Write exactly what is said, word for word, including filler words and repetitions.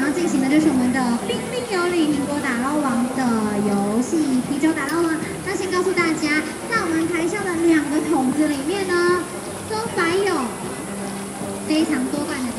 要进行的就是我们的彬彬有礼民国打捞王的游戏啤酒打捞王。那先告诉大家，在我们台上的两个桶子里面呢，都摆有非常多罐的